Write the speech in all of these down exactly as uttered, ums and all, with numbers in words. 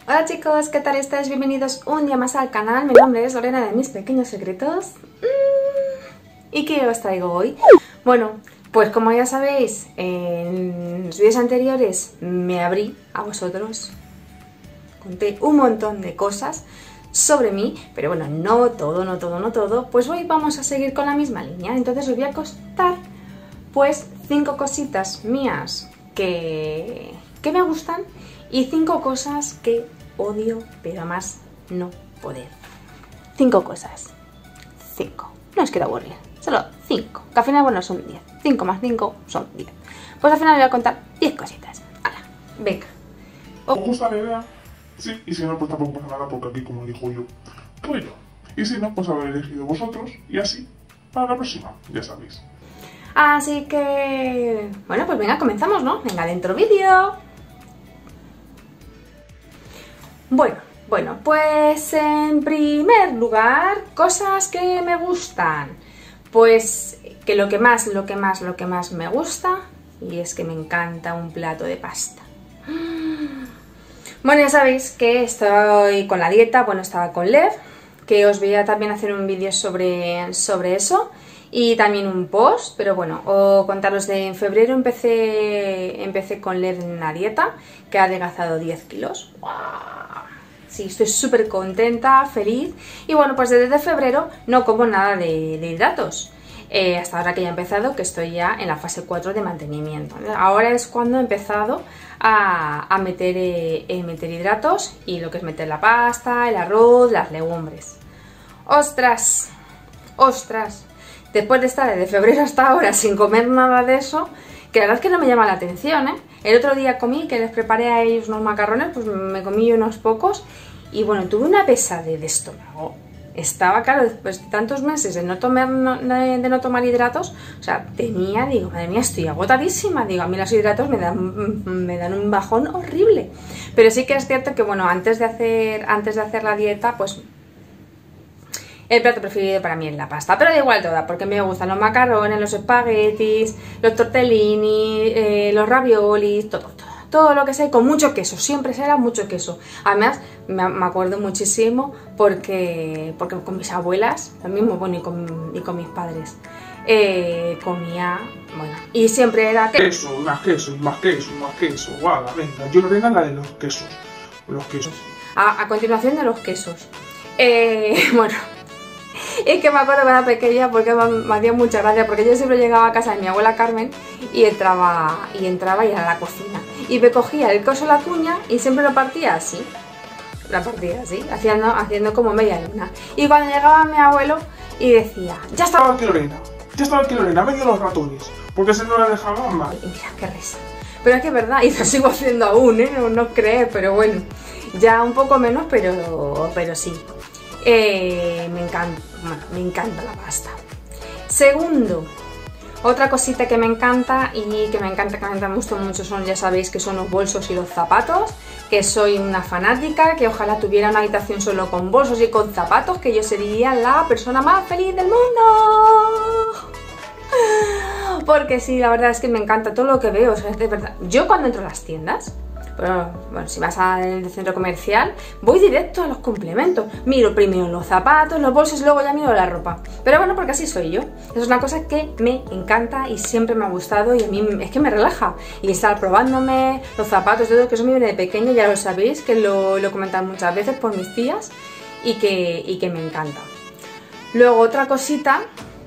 Hola chicos, ¿qué tal estáis? Bienvenidos un día más al canal. Mi nombre es Lorena de Mis Pequeños Secretos. ¿Y qué os traigo hoy? Bueno, pues como ya sabéis, en los vídeos anteriores me abrí a vosotros. Conté un montón de cosas sobre mí, pero bueno, no todo, no todo, no todo. Pues hoy vamos a seguir con la misma línea. Entonces os voy a contar pues cinco cositas mías que, que me gustan y cinco cosas que odio, pero a más no poder. Cinco cosas. Cinco. No os quiero aburrir. Solo cinco. Que al final, bueno, son diez. Cinco más cinco son diez. Pues al final voy a contar diez cositas. ¡Hala! Venga. ¿Os gusta la idea? Sí, y si no, pues tampoco pasa nada porque aquí, como dijo yo, pues yo. Y si no, pues haber elegido vosotros y así, para la próxima, ya sabéis. Así que... bueno, pues venga, comenzamos, ¿no? Venga, dentro vídeo. Bueno, bueno, pues en primer lugar, cosas que me gustan. Pues que lo que más, lo que más, lo que más me gusta, y es que me encanta un plato de pasta. Bueno, ya sabéis que estoy con la dieta, bueno, estaba con Lev, que os voy a también hacer un vídeo sobre, sobre eso. Y también un post, pero bueno, o contaros de en febrero empecé, empecé con Lev en una dieta que ha adelgazado diez kilos. ¡Wow! Sí, estoy súper contenta, feliz. Y bueno, pues desde febrero no como nada de, de hidratos. Eh, hasta ahora que ya he empezado, que estoy ya en la fase cuatro de mantenimiento. Ahora es cuando he empezado a, a meter, eh, eh, meter hidratos y lo que es meter la pasta, el arroz, las legumbres. ¡Ostras! ¡Ostras! Después de estar desde febrero hasta ahora sin comer nada de eso, que la verdad es que no me llama la atención, ¿eh? El otro día comí, que les preparé a ellos unos macarrones, pues me comí unos pocos y bueno, tuve una pesadez de estómago. Estaba, claro, después de tantos meses de no tomar, de no tomar hidratos, o sea, tenía, digo, madre mía, estoy agotadísima. Digo, a mí los hidratos me dan, me dan un bajón horrible. Pero sí que es cierto que, bueno, antes de hacer, antes de hacer la dieta, pues... el plato preferido para mí es la pasta, pero da igual toda, porque me gustan los macarrones, los espaguetis, los tortellini, eh, los raviolis, todo, todo, todo lo que sea, con mucho queso, siempre será mucho queso. Además, me, me acuerdo muchísimo porque, porque con mis abuelas, lo mismo, bueno, y con, y con mis padres, eh, comía, bueno, y siempre era queso, más queso, más queso, más queso, guau, venga, yo Lorena la de los quesos, los quesos. A, a continuación de los quesos, eh, bueno... es que me acuerdo cuando era pequeña porque me, me hacía mucha gracia, porque yo siempre llegaba a casa de mi abuela Carmen y entraba y entraba y era a la cocina y me cogía el queso la cuña y siempre lo partía así, la partía así, haciendo, haciendo como media luna. Y cuando llegaba mi abuelo y decía, ya estaba aquí Lorena, ya estaba aquí Lorena, medio los ratones, porque se no la dejaban mal. Y mira qué risa, pero es que es verdad, y lo sigo haciendo aún, ¿eh? No, no creer, pero bueno, ya un poco menos, pero, pero sí. Eh, me encanta, bueno, me encanta la pasta. Segundo, otra cosita que me encanta y que me encanta, que me gusta mucho son, ya sabéis que son los bolsos y los zapatos, que soy una fanática, que ojalá tuviera una habitación solo con bolsos y con zapatos, que yo sería la persona más feliz del mundo. Porque sí, la verdad es que me encanta todo lo que veo, o sea, es de verdad. Yo cuando entro a las tiendas, pero, bueno, si vas al centro comercial, voy directo a los complementos. Miro primero los zapatos, los bolsos y luego ya miro la ropa. Pero bueno, porque así soy yo. Es una cosa que me encanta y siempre me ha gustado y a mí es que me relaja. Y estar probándome los zapatos, todo, que eso me viene de pequeño, ya lo sabéis, que lo, lo he comentado muchas veces por mis tías y que, y que me encanta. Luego otra cosita...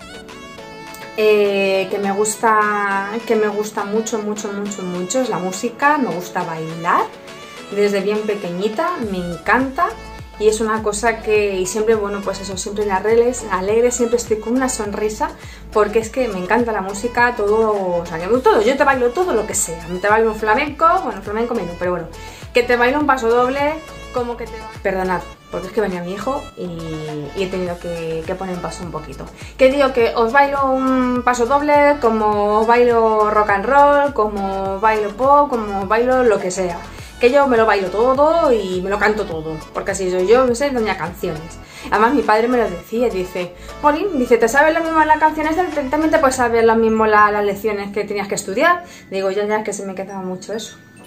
Eh, que me gusta que me gusta mucho, mucho, mucho, mucho es la música. Me gusta bailar desde bien pequeña, me encanta y es una cosa que, y siempre, bueno, pues eso, siempre en las redes, alegre, siempre estoy con una sonrisa porque es que me encanta la música, todo, o sea, que todo, yo te bailo todo lo que sea, te bailo un flamenco, bueno, flamenco menos, pero bueno, que te bailo un paso doble, como que te... Perdonad, porque es que venía mi hijo y, y he tenido que, que poner en paso un poquito. Que digo que os bailo un paso doble, como os bailo rock and roll, como bailo pop, como bailo lo que sea. Que yo me lo bailo todo y me lo canto todo, porque así soy yo, soy doña canciones. Además mi padre me lo decía, dice, Jolín, dice, ¿te sabes lo mismo las canciones? También te puedes saber lo mismo la, las lecciones que tenías que estudiar. Digo, ya, ya, que se me quedaba mucho eso.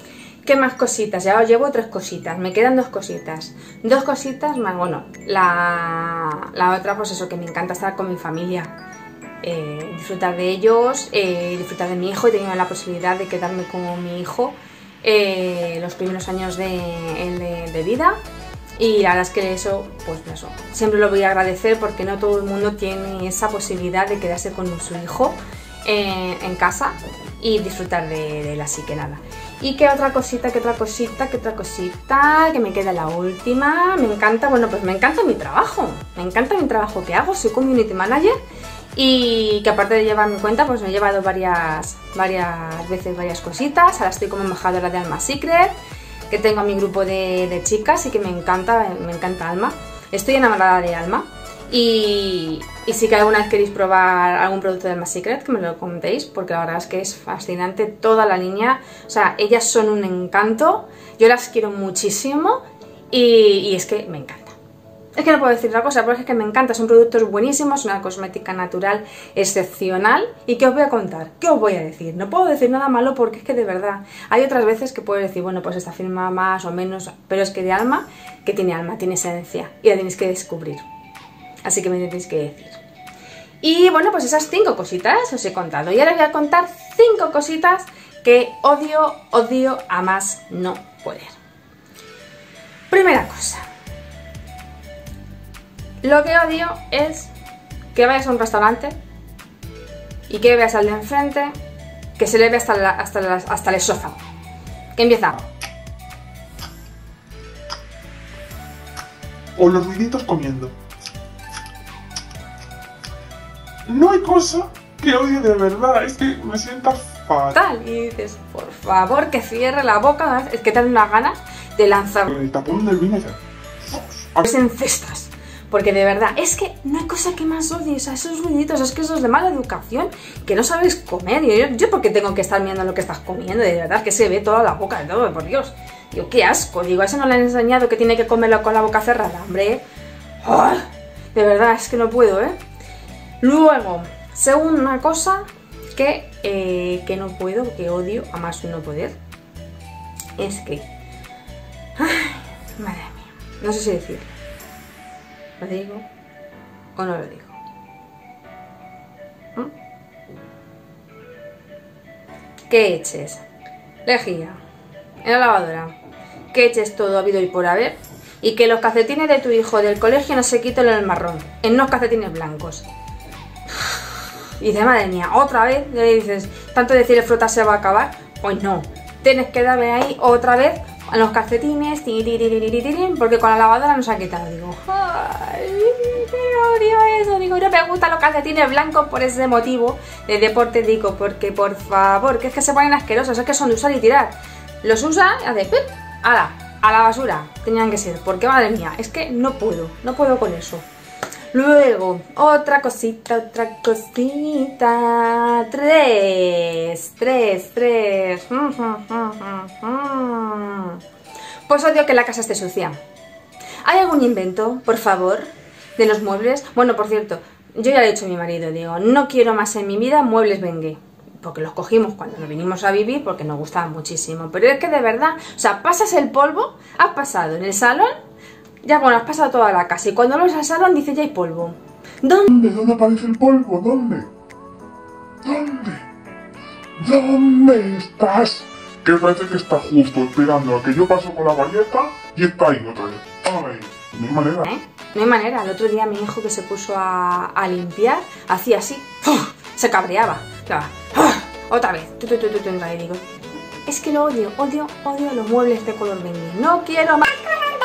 ¿Qué más cositas? Ya os llevo tres cositas, me quedan dos cositas. Dos cositas más, bueno, la, la otra pues eso, que me encanta estar con mi familia. Eh, disfrutar de ellos, eh, disfrutar de mi hijo. He tenido la posibilidad de quedarme con mi hijo eh, los primeros años de, de, de vida. Y la verdad es que eso, pues eso, siempre lo voy a agradecer porque no todo el mundo tiene esa posibilidad de quedarse con su hijo eh, en casa y disfrutar de, de él, así que nada. Y qué otra cosita, qué otra cosita, qué otra cosita, que me queda la última. Me encanta, bueno, pues me encanta mi trabajo, me encanta mi trabajo que hago, soy community manager y que aparte de llevar mi cuenta, pues me he llevado varias, varias veces varias cositas. Ahora estoy como embajadora de Alma Secret, que tengo a mi grupo de, de chicas y que me encanta, me encanta Alma. Estoy enamorada de Alma y, y si que alguna vez queréis probar algún producto de Alma Secret, que me lo contéis, porque la verdad es que es fascinante toda la línea. O sea, ellas son un encanto, yo las quiero muchísimo y, y es que me encanta. Es que no puedo decir otra cosa, porque es que me encanta, son productos buenísimos, una cosmética natural excepcional. ¿Y qué os voy a contar? ¿Qué os voy a decir? No puedo decir nada malo porque es que de verdad, hay otras veces que puedo decir, bueno, pues esta firma más o menos, pero es que de Alma, que tiene alma, tiene esencia y la tenéis que descubrir. Así que me tenéis que decir. Y bueno, pues esas cinco cositas os he contado. Y ahora voy a contar cinco cositas que odio, odio a más no poder. Primera cosa. Lo que odio es que vayas a un restaurante y que veas al de enfrente que se le ve hasta, la, hasta, la, hasta el esófago. Que empieza. O los ruiditos comiendo. No hay cosa que odie de verdad, es que me sienta fatal. Y dices, por favor, que cierre la boca. Es que te dan unas ganas de lanzar el tapón del vino y en cestas. Porque de verdad, es que no hay cosa que más odie, o sea, esos ruiditos, es que eso es de mala educación, que no sabes comer. Y yo, yo porque tengo que estar mirando lo que estás comiendo, de verdad, que se ve toda la boca de todo, por Dios. Digo, qué asco, digo, a eso no le han enseñado que tiene que comerlo con la boca cerrada, hombre. ¡Oh! De verdad, es que no puedo, ¿eh? Luego, segunda cosa que, eh, que no puedo, que odio a más no poder, es que... Ay, madre mía, no sé si decirlo. ¿Lo digo o no lo digo? ¿Mm? Que eches lejía en la lavadora, que eches todo habido y por haber, y que los calcetines de tu hijo del colegio no se quiten en el marrón, en unos calcetines blancos. Y dices, madre mía, otra vez, le dices, tanto decir el fruta se va a acabar, pues no, tienes que darle ahí otra vez a los calcetines, porque con la lavadora no se ha quitado. Digo, ay, qué odio eso. Digo, no me gustan los calcetines blancos por ese motivo de deporte. Digo, porque por favor, que es que se ponen asquerosos, es que son de usar y tirar. Los usa, hace pip, ala, a la basura. Tenían que ser, porque madre mía, es que no puedo, no puedo con eso. Luego, otra cosita, otra cosita. Tres, tres, tres. Pues odio que la casa esté sucia. ¿Hay algún invento, por favor, de los muebles? Bueno, por cierto, yo ya le he dicho a mi marido, digo, no quiero más en mi vida muebles Bengué. Porque los cogimos cuando nos vinimos a vivir porque nos gustaban muchísimo. Pero es que de verdad, o sea, pasas el polvo, has pasado en el salón. Ya bueno, has pasado toda la casa y cuando vas al salón dice ya hay polvo. ¿Dónde? ¿Dónde aparece el polvo? ¿Dónde? ¿Dónde? ¿Dónde estás? Que parece que está justo esperando a que yo paso con la bayeta y está ahí otra vez. Ay, no hay manera. ¿Eh? No hay manera. El otro día mi hijo que se puso a, a limpiar hacía así, ¡puf! Se cabreaba. ¡Puf! Otra vez. Tu, tu, tu, tu, tu, y digo, es que lo odio, odio, odio los muebles de color Bengué. No quiero más.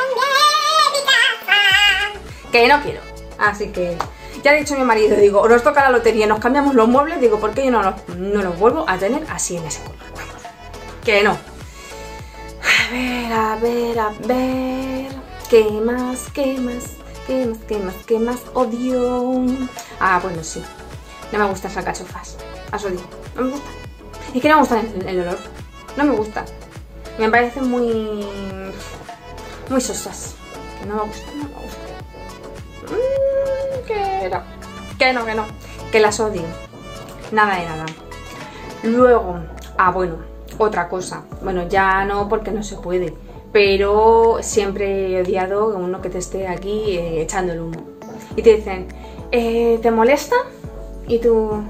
Que no quiero, así que ya he dicho a mi marido, digo, o nos toca la lotería, nos cambiamos los muebles, digo, ¿por qué yo no los, no los vuelvo a tener así en ese color? Vamos, que no. A ver, a ver, a ver, ¿qué más, qué más, qué más, qué más, qué más odio? Ah, bueno, sí, no me gustan las alcachofas, las odio, no me gustan. Es que no me gusta el, el olor, no me gusta, me parecen muy, muy sosas, que no me gustan, no me gustan. Mm, que no, que no, que no, que las odio. Nada de nada. Luego, ah bueno, otra cosa. Bueno, ya no porque no se puede, pero siempre he odiado a uno que te esté aquí eh, echando el humo. Y te dicen, eh, ¿te molesta? Y tú,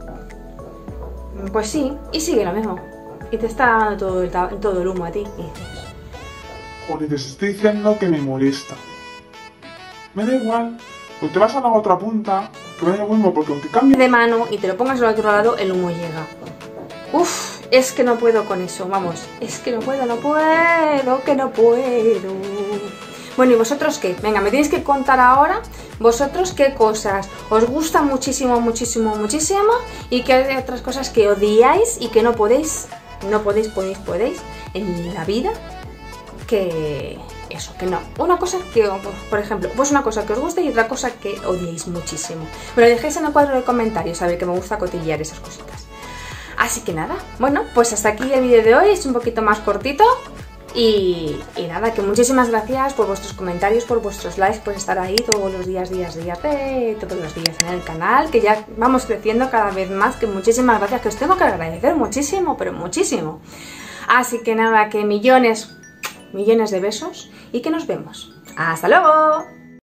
pues sí, y sigue lo mismo. Y te está dando todo el, todo el humo a ti. Y dices, joder, te estoy diciendo que me molesta. Me da igual. O te vas a la otra punta, que me da lo mismo, porque aunque cambie de mano y te lo pongas al otro lado, el humo llega. Uf, es que no puedo con eso, vamos. Es que no puedo, no puedo, que no puedo. Bueno, ¿y vosotros qué? Venga, me tenéis que contar ahora vosotros qué cosas os gustan muchísimo, muchísimo, muchísimo y qué hay otras cosas que odiáis y que no podéis, no podéis, podéis, podéis en la vida. Que eso, que no. Una cosa que, por ejemplo, pues una cosa que os guste y otra cosa que odiéis muchísimo. Me lo dejéis en el cuadro de comentarios, a ver, que me gusta cotillear esas cositas. Así que nada, bueno, pues hasta aquí el vídeo de hoy, es un poquito más cortito. Y, y nada, que muchísimas gracias por vuestros comentarios, por vuestros likes, por estar ahí todos los días, días, días, de, todos los días en el canal, que ya vamos creciendo cada vez más, que muchísimas gracias, que os tengo que agradecer muchísimo, pero muchísimo. Así que nada, que millones, millones de besos y que nos vemos. ¡Hasta luego!